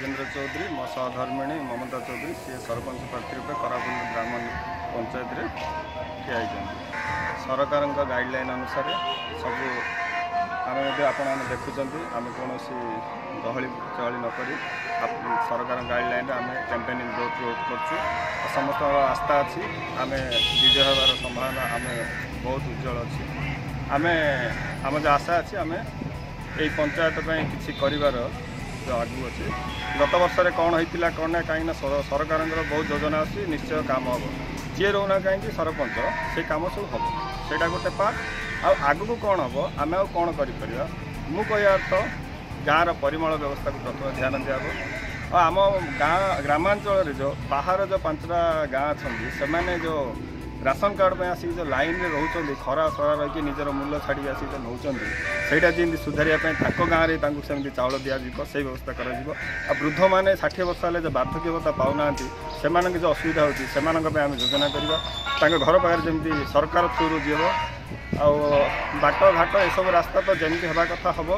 राजेंद्र चौधरी मो सहधर्मिणी ममता चौधरी सी सरपंच प्रार्थी रूपे करापुल ग्राम पंचायत रे ठिया सरकार गाइडलाइन अनुसार सब आम आपण देखुं आम कौन गहली चहली नक सरकार गाइडलाइन आम कैंपेनिंग डोर टू डोर कर समस्त आस्था अच्छी आम विजय होवार संभावना आम बहुत उज्जवल अच्छी आम आम जो आशा अच्छी आम यही पंचायत किसी कर जो आगू अच्छे गत वर्ष कौन होता कौन ना कहीं सरकार बहुत योजना अच्छी निश्चय काम हम जी रोना कहीं सरपंच से कम सब हम से गोटे पार्ट आग को कौन हम आम आ कौन कर मु कह तो गाँव परिमल व्यवस्था को प्रथम ध्यान दिया आम गाँ ग्रामांचल जो बाहर जो 5टा गाँ अच्छा से जो राशन कार्ड में आसिक जो लाइन में रोचे खरा सरा रही निजर मूल्य छाड़ी आसिक नौकरी सहीटा जमी सुधारिया गाँव में सेमती चाउल दिज्व से व्यवस्था कर वृद्ध मैंने 60 वर्ष हेल्ले जो बार्धक्यता पाऊना से जो असुविधा होती से आम योजना करवा घर पाखे जमी सरकार थ्रु जीव बाट घाट यू रास्ता तो जमी हवा कथा हम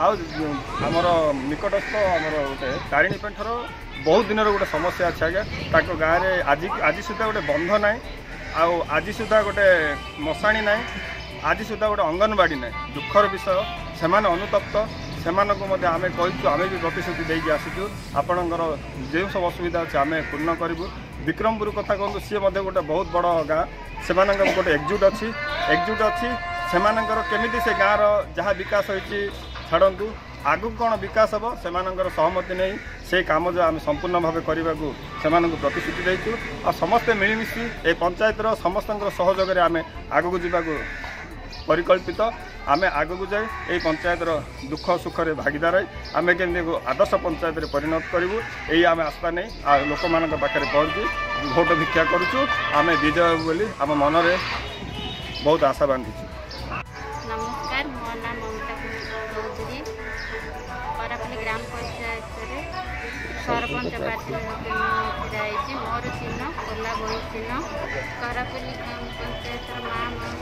आमर निकटस्थ आमर गोटे तारिणी पेठर बहुत दिन गोटे समस्या अच्छे आज्ञा गाँव में आज सुधा गोटे बंध ना आज सुधा गोटे मशाणी ना आज सुधा गोटे अंगनवाड़ी ना दुखर विषय से अनुतप्त से आम कहीचु आम भी प्रतिश्रुति देकी आसीचु आपणकर जो सब असुविधा अच्छे आम पूर्ण करूँ विक्रमपुर कथा कहूँ सी गोटे बहुत बड़ गाँ से गोटे एकजुट अच्छी से केमी से गाँव जहाँ विकास होती छाड़ू आगू कौन विकास हम से सहमति नहीं से कम जो आम संपूर्ण भाव करने को से प्रतिश्रुति देचु और समस्ते मिलमिशी ए पंचायत समस्त सहयोग आम आग को जावाक परिकल्पित आम आग को जाए ये पंचायत दुख सुख रे भागीदार आम केमती आदर्श पंचायत परिणत करूँ यही आम आस्था नहीं लोक मान पाखे पहुँची भोट भिक्षा करुचु आम विजय बोली आम मन में बहुत आशा बांधीचु। नमस्कार मो नाम ममता चौधरी करापुल ग्राम पंचायत सरपंच प्रार्थी मोर चिन्ह कोला बही चिन्ह करापुल ग्राम पंचायत माँ